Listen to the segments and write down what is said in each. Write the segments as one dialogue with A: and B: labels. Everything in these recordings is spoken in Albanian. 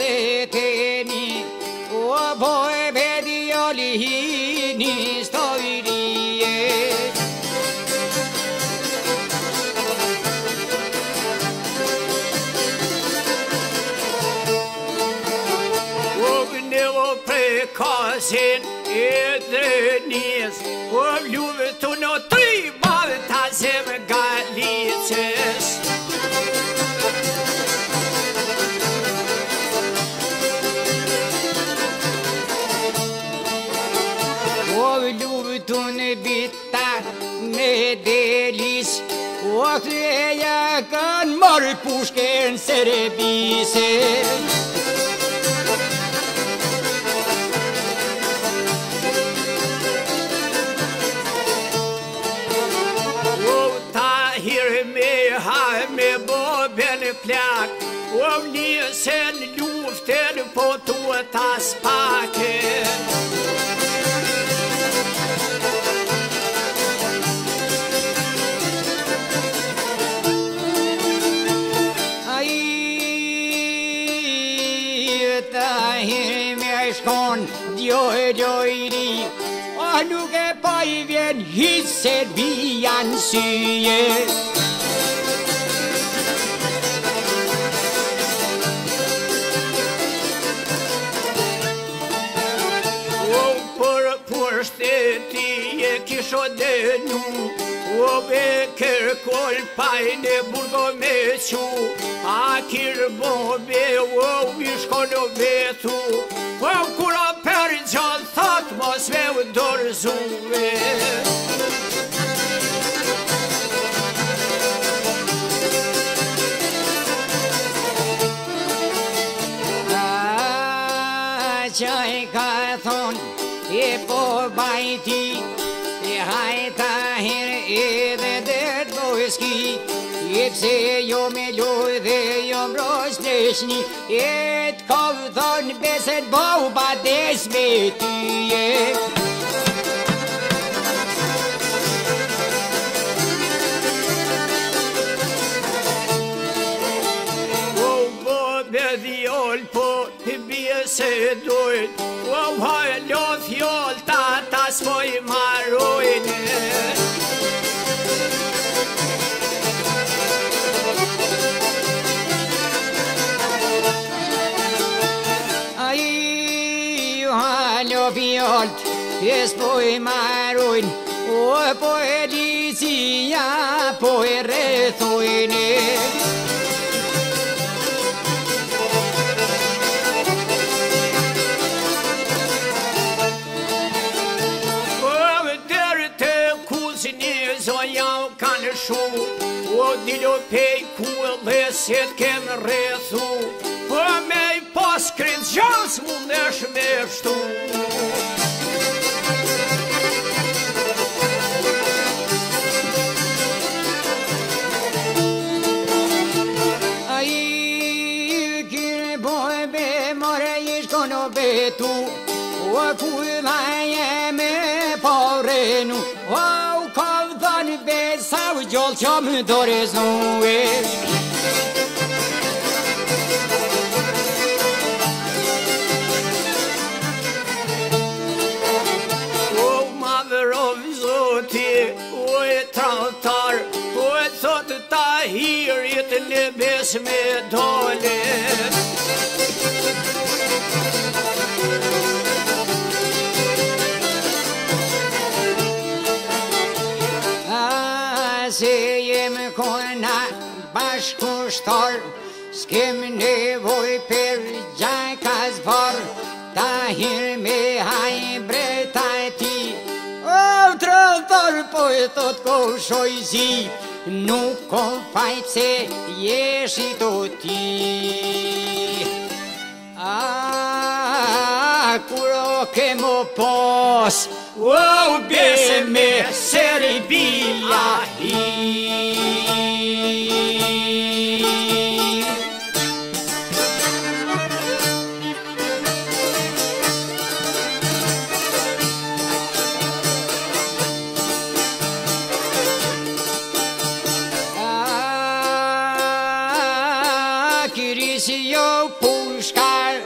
A: teni o poi vedi olini storie o nevo prekasin edrenis o ljuvet no tri bavta sem galices Luvtun bitta med delis och jag kan morpusken servise och ta här med ha med boben plak och ni sen luften på tåtas paket Joiri och nu är pojven hyser vi ansye och på steti kisode nu och beker kolpaine burgo mechu akir bobe och viskolo betu och kura perjal thot mos ve dorzuve chai ka thon e po baiti e haita her e de doiski Ipse jo me lode jo brosneshni et kovdon beset boba desmetie O bobe viol po bese doit O hallo fiol tata svoj maroine Violt, es poi maroin, o poi dizia, poi rezoine. O der te kusini så jag kan sjå, och dilo pei kuleset kem rezo, på mig påskrins jans muners med stå. Tu o kuvaje me porenu o kovdan be savjol chom doreznu O mother of Zoti o trautar o sot ta hier it nebes med dole Sejem kona bashkustar skimne voi per jakas var tahir me hai bretati o tratar poetot ko shoizi nu kompaice yeshitoti Kuro kemo pos o besme seribilahi Kirisio pushkar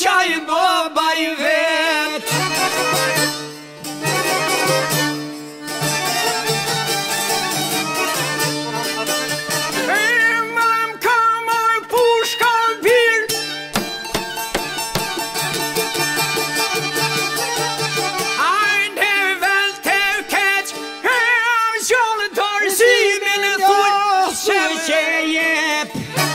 A: qaj baba I vet. Mam ka marr pushka bir, hajde vel te keq, qjallë të arsimin e thuj se që jep.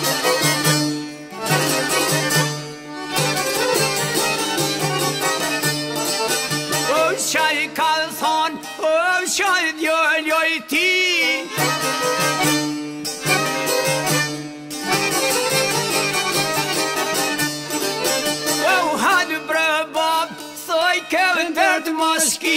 A: Qaj ka thonë, qaj djalloj ti, hajde bre bab, thoj ke ndër të maski.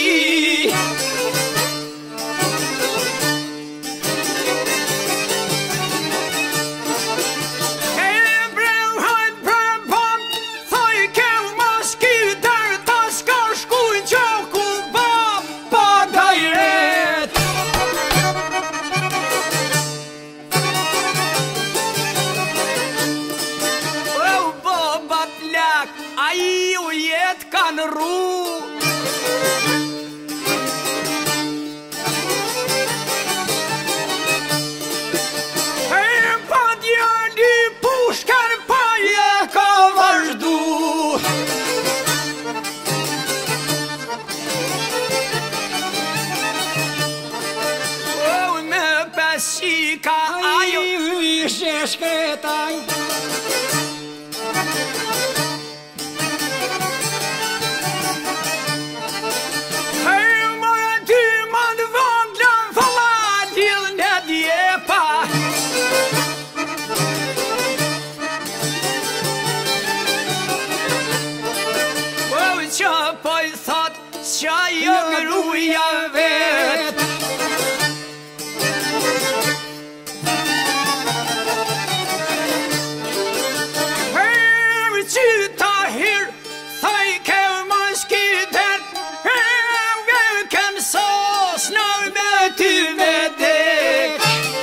A: A I u jet kanë ru, pa djali pushkar pa je ka vazhdu. Me pesika ajo ishe shketaj, që po I thot që jo gruja vet. Qyta hir, thoj ke moskitet, kem sos në me ty me dek.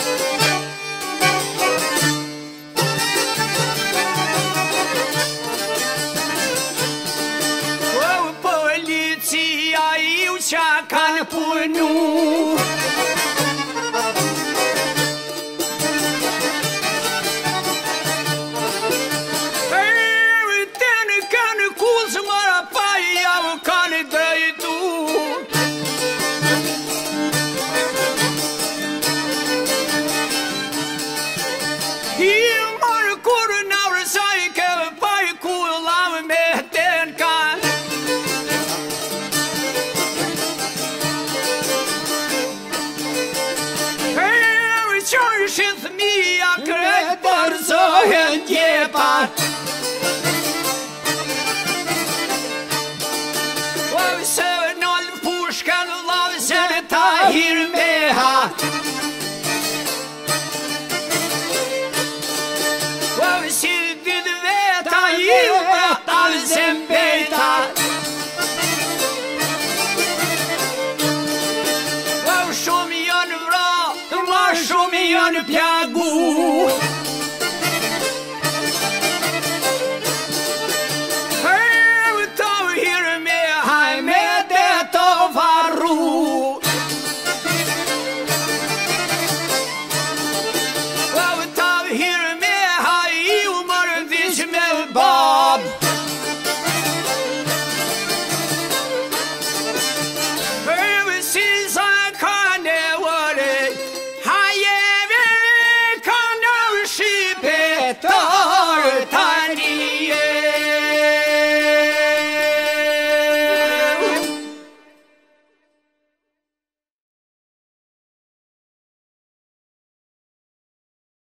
A: Policia ju qa kanë punu, ten kanë kullë mëra pa ja u kanë drejtu. I marë kur në rësaj ke pa I kulla me ten kanë. Qërshin thmija kret përzohen djepat, se nëll pushkan lavzen ta hirmeha, si did veta jilve alzen beta. Shumë janë vra, ma shumë janë pjagu.